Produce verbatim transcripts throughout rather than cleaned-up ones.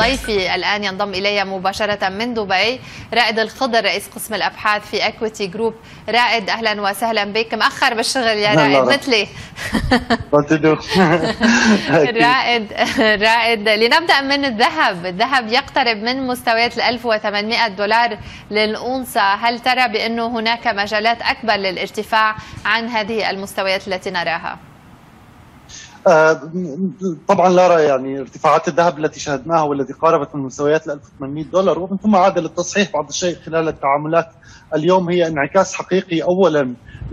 ضيفي الآن ينضم إلي مباشرة من دبي رائد الخضر رئيس قسم الأبحاث في اكويتي جروب. رائد أهلا وسهلا بك، مأخر بالشغل يا رائد مثلي. رائد رائد لنبدأ من الذهب. الذهب يقترب من مستويات ال ألف وثمانمئة دولار للأونصة، هل ترى بأنه هناك مجالات أكبر للارتفاع عن هذه المستويات التي نراها؟ طبعا لارا، يعني ارتفاعات الذهب التي شاهدناها والتي قاربت من مستويات ال ألف وثمانمئة دولار ومن ثم عاد للتصحيح بعض الشيء خلال التعاملات اليوم هي انعكاس حقيقي اولا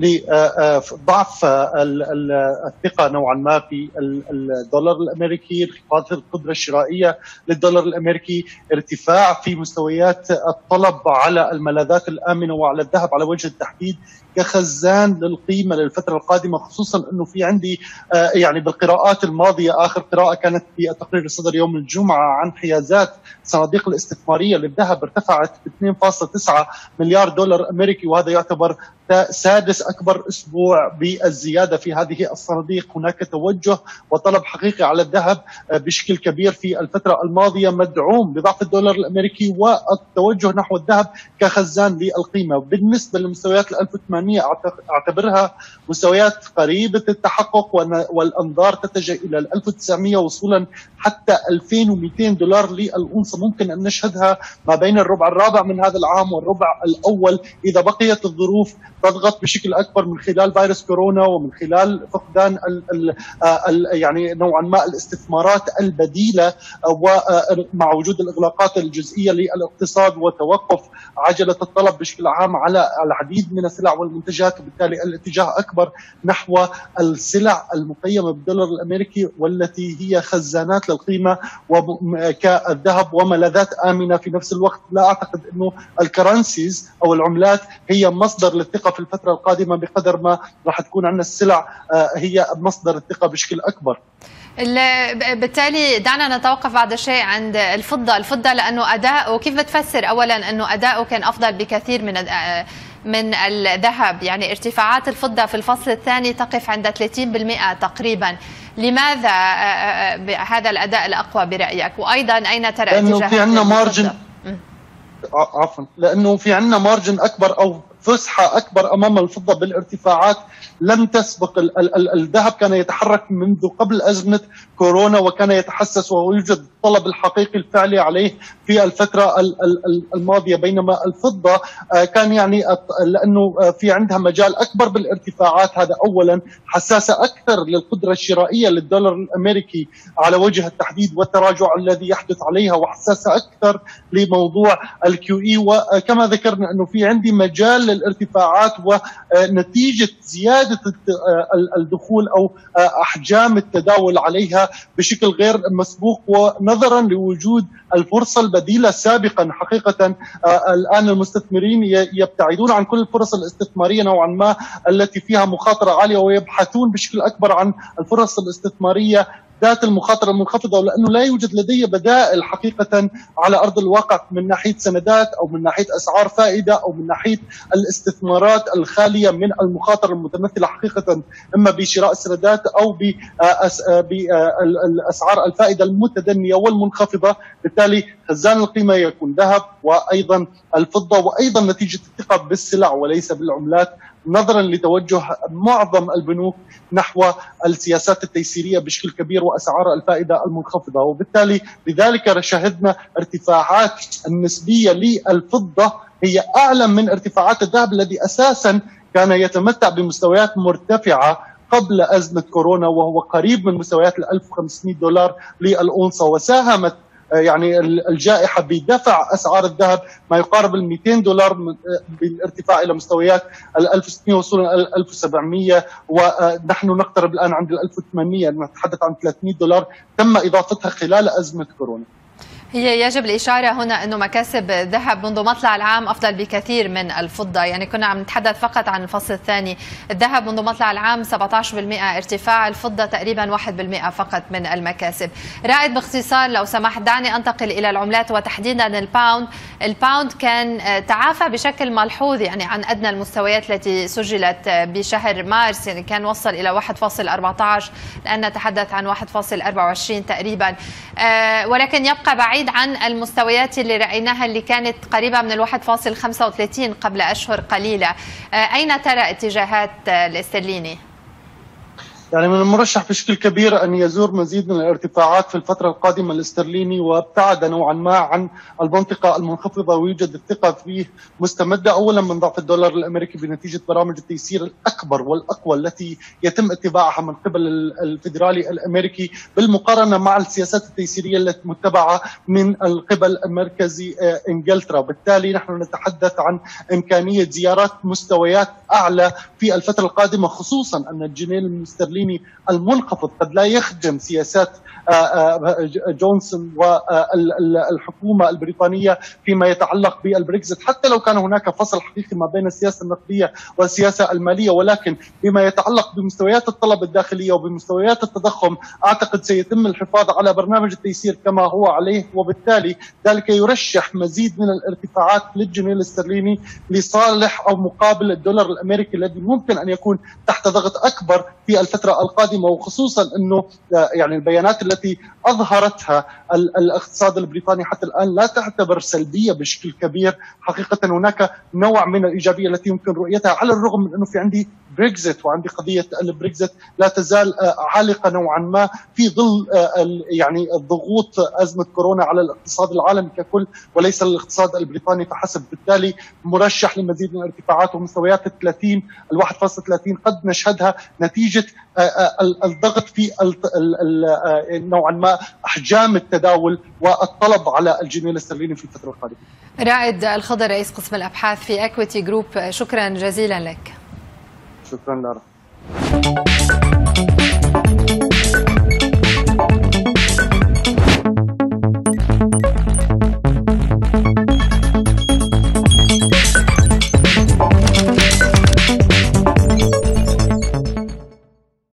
لضعف الثقه نوعا ما في الدولار الامريكي، انخفاض القدره الشرائيه للدولار الامريكي، ارتفاع في مستويات الطلب على الملاذات الامنه وعلى الذهب على وجه التحديد كخزان للقيمه للفتره القادمه، خصوصا انه في عندي يعني بالقراءات الماضيه اخر قراءه كانت في التقرير اللي صدر يوم الجمعه عن حيازات الصناديق الاستثماريه للذهب ارتفعت ب اثنين فاصلة تسعة مليار دولار امريكي، وهذا يعتبر سادس اكبر اسبوع بالزياده في هذه الصناديق. هناك توجه وطلب حقيقي على الذهب بشكل كبير في الفتره الماضيه مدعوم بضعف الدولار الامريكي والتوجه نحو الذهب كخزان للقيمه. بالنسبه لمستويات ال ألف وثمانمئة اعتبرها مستويات قريبه التحقق، والانظار تتجه الى ال ألف وتسعمئة وصولا حتى ألفين ومئتين دولار للأونصة، ممكن ان نشهدها ما بين الربع الرابع من هذا العام والربع الاول اذا بقيت الظروف تضغط بشكل اكبر من خلال فيروس كورونا ومن خلال فقدان ال ال ال يعني نوعا ما الاستثمارات البديله، ومع وجود الاغلاقات الجزئيه للاقتصاد وتوقف عجله الطلب بشكل عام على العديد من السلع والمنتجات، وبالتالي الاتجاه اكبر نحو السلع المقيمه بالدولار الامريكي والتي هي خزانات للقيمه كالذهب وملاذات امنه في نفس الوقت. لا اعتقد انه الكرنسيز او العملات هي مصدر للثقه في الفتره القادمه بقدر ما راح تكون عندنا السلع هي مصدر الثقه بشكل اكبر. بالتالي دعنا نتوقف بعض الشيء عند الفضه، الفضه لانه اداؤه، كيف بتفسر اولا انه اداؤه كان افضل بكثير من من الذهب؟ يعني ارتفاعات الفضه في الفصل الثاني تقف عند ثلاثين بالمئة تقريبا، لماذا هذا الاداء الاقوى برايك؟ وايضا اين ترى لانه في عندنا مارجن، عفوا لانه في عندنا مارجن اكبر او فسحه اكبر امام الفضه بالارتفاعات لم تسبق. ال ال ال الذهب كان يتحرك منذ قبل ازمه كورونا وكان يتحسس ويوجد الطلب الحقيقي الفعلي عليه في الفتره ال ال الماضيه، بينما الفضه كان يعني لانه في عندها مجال اكبر بالارتفاعات، هذا اولا، حساسه اكثر للقدره الشرائيه للدولار الامريكي على وجه التحديد والتراجع الذي يحدث عليها، وحساسه اكثر لموضوع الكيو اي، وكما ذكرنا انه في عندي مجال للارتفاعات ونتيجه زياده الدخول او احجام التداول عليها بشكل غير مسبوق، ونظرا لوجود الفرصه البديله سابقا. حقيقه الان المستثمرين يبتعدون عن كل الفرص الاستثماريه نوعا ما التي فيها مخاطره عاليه، ويبحثون بشكل اكبر عن الفرص الاستثماريه ذات المخاطره المنخفضه، ولانه لا يوجد لدي بدائل حقيقه على ارض الواقع من ناحيه سندات او من ناحيه اسعار فائده او من ناحيه الاستثمارات الخاليه من المخاطره المتمثله حقيقه اما بشراء السندات او باسعار الفائده المتدنيه والمنخفضه. بالتالي خزان القيمه يكون ذهب وايضا الفضه، وايضا نتيجه الثقه بالسلع وليس بالعملات، نظرا لتوجه معظم البنوك نحو السياسات التيسيريه بشكل كبير واسعار الفائده المنخفضه، وبالتالي لذلك شهدنا ارتفاعات النسبيه للفضه هي اعلى من ارتفاعات الذهب الذي اساسا كان يتمتع بمستويات مرتفعه قبل ازمه كورونا وهو قريب من مستويات ال ألف وخمسمئة دولار للأونصة، وساهمت يعني الجائحة بدفع أسعار الذهب ما يقارب ال مئتين دولار بالارتفاع إلى مستويات ال ألف وستمئة وصولا إلى ألف وسبعمئة، ونحن نقترب الآن عند ال ألف وثمانمئة، نتحدث عن ثلاثمئة دولار تم إضافتها خلال أزمة كورونا. هي يجب الإشارة هنا أنه مكاسب الذهب منذ مطلع العام أفضل بكثير من الفضة، يعني كنا عم نتحدث فقط عن الفصل الثاني. الذهب منذ مطلع العام سبعة عشر بالمئة ارتفاع، الفضة تقريبا واحد بالمئة فقط من المكاسب. رائد باختصار لو سمحت دعني أنتقل إلى العملات وتحديدا الباوند. الباوند كان تعافى بشكل ملحوظ يعني عن أدنى المستويات التي سجلت بشهر مارس، يعني كان وصل إلى واحد فاصلة أربعة عشر، الآن نتحدث عن واحد فاصلة أربعة وعشرين تقريبا، ولكن يبقى بعيد بعيد عن المستويات اللي رأيناها اللي كانت قريبة من الواحد فاصل خمسة وثلاثين قبل أشهر قليلة. أين ترى اتجاهات الاسترليني؟ يعني من المرشح بشكل كبير أن يزور مزيد من الارتفاعات في الفترة القادمة الاسترليني، وابتعد نوعا ما عن المنطقة المنخفضة ويوجد الثقة فيه مستمدة، أولا من ضعف الدولار الأمريكي بنتيجة برامج التيسير الأكبر والأقوى التي يتم اتباعها من قبل الفيدرالي الأمريكي بالمقارنة مع السياسات التيسيرية التي متبعة من قبل المركزي إنجلترا. بالتالي نحن نتحدث عن إمكانية زيارات مستويات أعلى في الفترة القادمة، خصوصا أن الجنيه الاسترليني المنخفض قد لا يخدم سياسات جونسون والحكومة البريطانية فيما يتعلق بالبريكزيت، حتى لو كان هناك فصل حقيقي ما بين السياسة النقدية والسياسة المالية، ولكن بما يتعلق بمستويات الطلب الداخلية وبمستويات التضخم أعتقد سيتم الحفاظ على برنامج التيسير كما هو عليه، وبالتالي ذلك يرشح مزيد من الارتفاعات للجنيه الاسترليني لصالح أو مقابل الدولار الأمريكي الذي ممكن أن يكون تحت ضغط أكبر في الفترة القادمة، وخصوصا أنه يعني البيانات التي أظهرتها الاقتصاد البريطاني حتى الآن لا تعتبر سلبية بشكل كبير. حقيقة هناك نوع من الإيجابية التي يمكن رؤيتها، على الرغم من أنه في عندي بريكزيت وعندي قضية البريكزيت لا تزال عالقة نوعا ما في ظل يعني الضغوط أزمة كورونا على الاقتصاد العالمي ككل وليس الاقتصاد البريطاني فحسب. بالتالي مرشح لمزيد من الارتفاعات، ومستويات الثلاثين الواحد فاصل ثلاثين قد نشهدها نتيجة الضغط في نوعا ما أحجام التداول والطلب على الجنيه الاسترليني في الفترة القادمة. رائد الخضر رئيس قسم الأبحاث في إكويتي جروب، شكرا جزيلا لك. شكرا لارا.